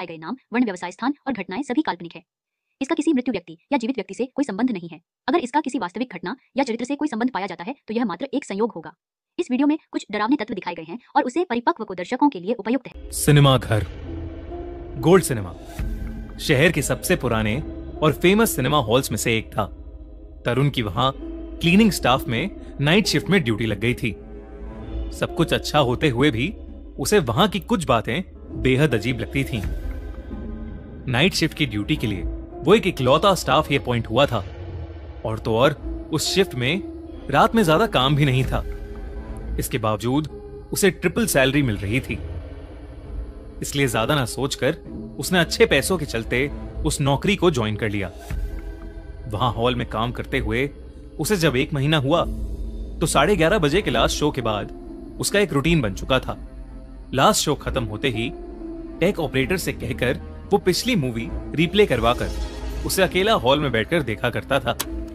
दिखाए गए नाम, वर्ण, व्यवसाय स्थान और घटनाएं सभी काल्पनिक है। इसका किसी मृत्यु व्यक्ति या जीवित व्यक्ति से कोई संबंध नहीं है। अगर इसका किसी वास्तविक घटना या चरित्र से कोई संबंध पाया जाता है तो यह मात्र एक संयोग होगा। इस वीडियो में कुछ डरावने तत्व दिखाए गए हैं और उसे परिपक्व को दर्शकों के लिए उपयुक्त है। सिनेमा घर गोल्ड सिनेमा शहर के सबसे पुराने और फेमस सिनेमा हॉल्स में से एक था। तरुण की वहां क्लीनिंग स्टाफ में नाइट शिफ्ट में ड्यूटी लग गई थी। सब कुछ अच्छा होते हुए भी उसे वहां की कुछ बातें बेहद अजीब लगती थीं। नाइट शिफ्ट की ड्यूटी के लिए वो एक इकलौता स्टाफ ही अपॉइंट हुआ था और तो और उस शिफ्ट में रात में ज्यादा काम भी नहीं था। इसके बावजूद उसे ट्रिपल सैलरी मिल रही थी। इसलिए ज्यादा ना सोचकर उसने अच्छे पैसों के चलते उस नौकरी को ज्वाइन कर लिया। वहां हॉल में काम करते हुए उसे जब 1 महीना हुआ तो 11:30 बजे के लास्ट शो के बाद उसका एक रूटीन बन चुका था। लास्ट शो खत्म होते ही टेक ऑपरेटर से कहकर वो पिछली मूवी रिप्ले करवाकर उसे अकेला हॉल में बैठकर देखा करता था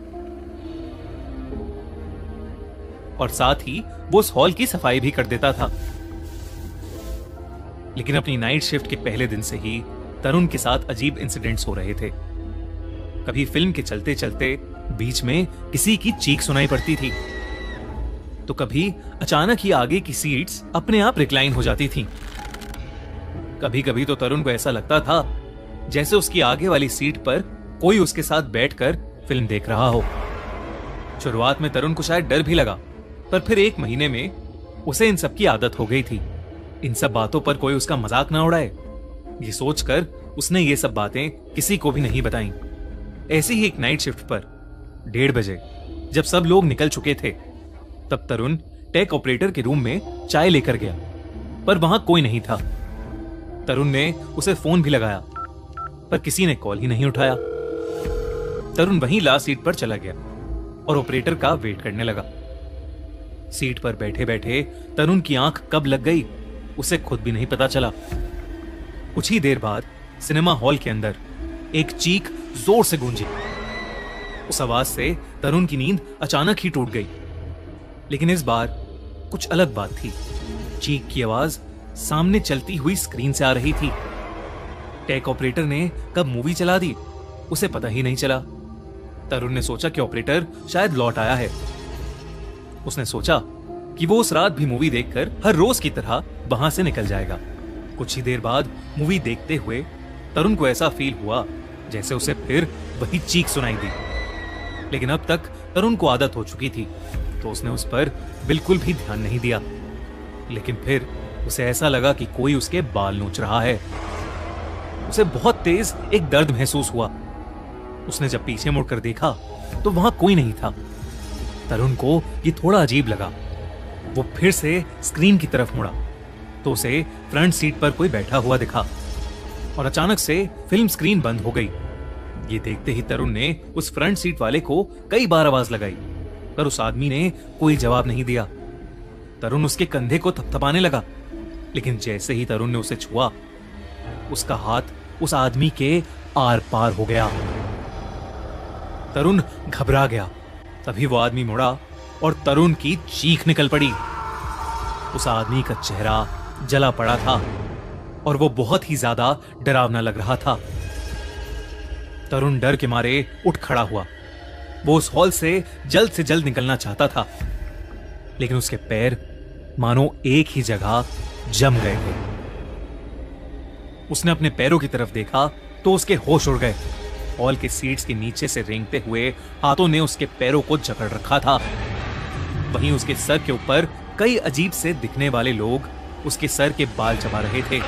और साथ ही वो उस हॉल की सफाई भी कर देता था। लेकिन अपनी नाइट शिफ्ट के पहले दिन से ही तरुण के साथ अजीब इंसिडेंट्स हो रहे थे। कभी फिल्म के चलते चलते बीच में किसी की चीख सुनाई पड़ती थी तो कभी अचानक ही आगे की सीट्स अपने आप रिक्लाइन हो जाती थीं। कभी कभी तो तरुण को ऐसा लगता था जैसे उसकी आगे वाली सीट पर कोई उसके साथ बैठकर फिल्म देख रहा हो। शुरुआत में तरुण को शायद डर भी लगा, पर फिर 1 महीने में उसे इन सब की आदत हो गई थी। इन सब बातों पर कोई उसका मजाक ना उड़ाए, ये सोचकर उसने ये सब बातें किसी को भी नहीं बताई। ऐसी ही एक नाइट शिफ्ट पर 1:30 बजे जब सब लोग निकल चुके थे तब तरुण टेक ऑपरेटर के रूम में चाय लेकर गया, पर वहां कोई नहीं था। तरुण ने उसे फोन भी लगाया पर किसी ने कॉल ही नहीं उठाया। तरुण वहीं लास्ट सीट पर चला गया और ऑपरेटर का वेट करने लगा। सीट पर बैठे बैठे तरुण की आंख कब लग गई उसे खुद भी नहीं पता चला। कुछ ही देर बाद सिनेमा हॉल के अंदर एक चीख जोर से गूंजी। उस आवाज से तरुण की नींद अचानक ही टूट गई। लेकिन इस बार कुछ अलग बात थी। चीख की आवाज सामने चलती हुई स्क्रीन से आ रही थी। टेक ऑपरेटर ने कब मूवी चला दी उसे पता ही नहीं चला। तरुण ने सोचा कि ऑपरेटर शायद लौट आया है। उसने सोचा कि वो उस रात भी मूवी देखकर हर रोज की तरह वहां से निकल जाएगा। कुछ ही देर बाद मूवी देखते हुए तरुण को ऐसा फील हुआ जैसे उसे फिर वही चीख सुनाई दी। लेकिन अब तक तरुण को आदत हो चुकी थी तो उसने उस पर बिल्कुल भी ध्यान नहीं दिया। लेकिन फिर उसे ऐसा लगा कि कोई उसके बाल नोच रहा है। उसे बहुत तेज एक दर्द महसूस हुआ। उसने जब पीछे मुड़कर देखा तो वहां कोई नहीं था। तरुण को ये थोड़ा अजीब लगा। वो फिर से स्क्रीन की तरफ मुड़ा तो उसे फ्रंट सीट पर कोई बैठा हुआ दिखा और अचानक से फिल्म स्क्रीन बंद हो गई। ये देखते ही तरुण ने उस फ्रंट सीट वाले को कई बार आवाज लगाई पर उस आदमी ने कोई जवाब नहीं दिया। तरुण उसके कंधे को थपथपाने लगा, लेकिन जैसे ही तरुण ने उसे छुआ उसका हाथ उस आदमी के आर पार हो गया। तरुण घबरा गया। तभी वो आदमी मुड़ा और तरुण की चीख निकल पड़ी। उस आदमी का चेहरा जला पड़ा था और वो बहुत ही ज्यादा डरावना लग रहा था। तरुण डर के मारे उठ खड़ा हुआ। वो उस हॉल से जल्द निकलना चाहता था, लेकिन उसके पैर मानो एक ही जगह जम गए थे। उसने अपने पैरों की तरफ देखा तो उसके होश उड़ गए। हॉल के सीट्स के नीचे से रेंगते हुए हाथों ने उसके पैरों को जकड़ रखा था। वहीं उसके सर के ऊपर कई अजीब से दिखने वाले लोग उसके सर के बाल चबा रहे थे।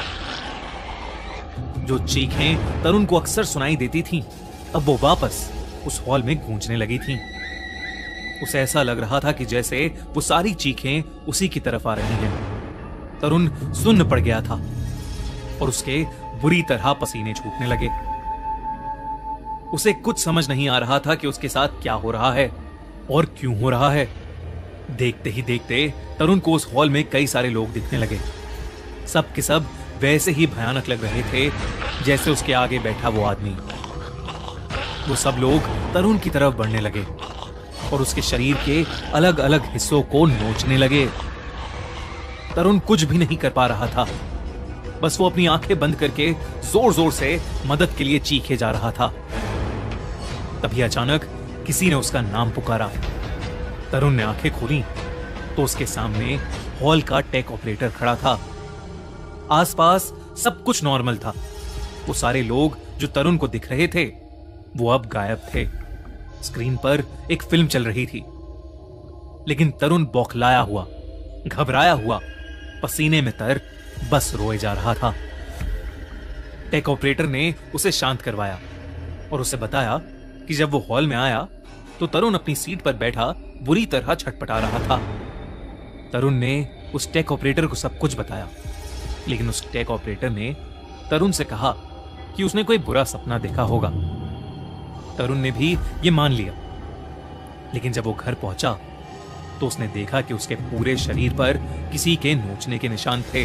जो चीखें तरुण को अक्सर सुनाई देती थीं, अब वो वापस उस हॉल में गूंजने लगी थीं। उसे ऐसा लग रहा था कि जैसे वो सारी चीखें उसी की तरफ आ रही हैं। तरुण सुन्न पड़ गया था और उसके बुरी तरह पसीने छूटने लगे। उसे कुछ समझ नहीं आ रहा था कि उसके साथ क्या हो रहा है और क्यों हो रहा है। देखते ही देखते तरुण को उस हॉल में कई सारे लोग दिखने लगे। सब के सब वैसे ही भयानक लग रहे थे जैसे उसके आगे बैठा वो आदमी। वो सब लोग तरुण की तरफ बढ़ने लगे और उसके शरीर के अलग अलग हिस्सों को नोचने लगे। तरुण कुछ भी नहीं कर पा रहा था। बस वो अपनी आंखें बंद करके जोर जोर से मदद के लिए चीखे जा रहा था। तभी अचानक किसी ने उसका नाम पुकारा। तरुण ने आंखें खोली तो उसके सामने हॉल का टेक ऑपरेटर खड़ा था। आसपास सब कुछ नॉर्मल था। वो सारे लोग जो तरुण को दिख रहे थे वो अब गायब थे। स्क्रीन पर एक फिल्म चल रही थी, लेकिन तरुण बौखलाया हुआ, घबराया हुआ, पसीने में तर बस रोए जा रहा था। टेक ऑपरेटर ने उसे शांत करवाया और उसे बताया कि जब वो हॉल में आया तो तरुण अपनी सीट पर बैठा बुरी तरह छटपटा रहा था। तरुण ने उस टेक ऑपरेटर को सब कुछ बताया, लेकिन उस टेक ऑपरेटर ने तरुण से कहा कि उसने कोई बुरा सपना देखा होगा। तरुण ने भी ये मान लिया, लेकिन जब वो घर पहुंचा तो उसने देखा कि उसके पूरे शरीर पर किसी के नोचने के निशान थे।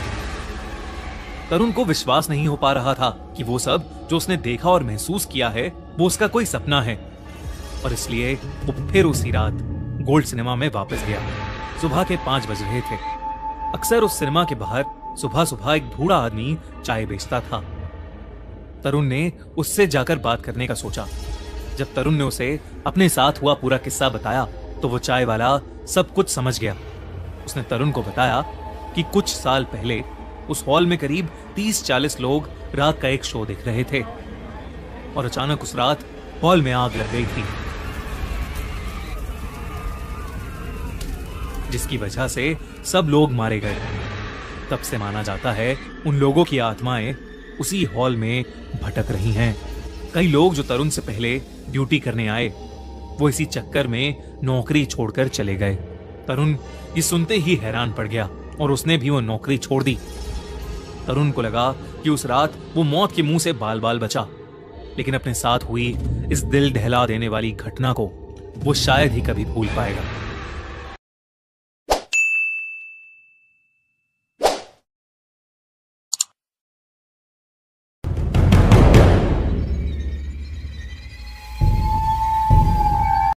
तरुण को विश्वास नहीं हो पा रहा था कि वो सब जो उसने देखा और महसूस किया है वो उसका कोई सपना है, और इसलिए वो फिर उसी रात गोल्ड सिनेमा में वापस गया। सुबह के 5 बज रहे थे। अक्सर उस सिनेमा के बाहर सुबह सुबह एक बूढ़ा आदमी चाय बेचता था। तरुण ने उससे जाकर बात करने का सोचा। जब तरुण ने उसे अपने साथ हुआ पूरा किस्सा बताया तो वो चाय वाला सब कुछ समझ गया। उसने तरुण को बताया कि कुछ साल पहले उस हॉल में करीब 30-40 लोग रात का एक शो देख रहे थे और अचानक उस रात हॉल में आग लग गई थी, जिसकी वजह से सब लोग मारे गए। तब से माना जाता है उन लोगों की आत्माएं उसी हॉल में भटक रही हैं। कई लोग जो तरुण से पहले ड्यूटी करने आए वो इसी चक्कर में नौकरी छोड़कर चले गए। तरुण ये सुनते ही हैरान पड़ गया और उसने भी वो नौकरी छोड़ दी। तरुण को लगा कि उस रात वो मौत के मुंह से बाल बाल बचा, लेकिन अपने साथ हुई इस दिल दहला देने वाली घटना को वो शायद ही कभी भूल पाएगा।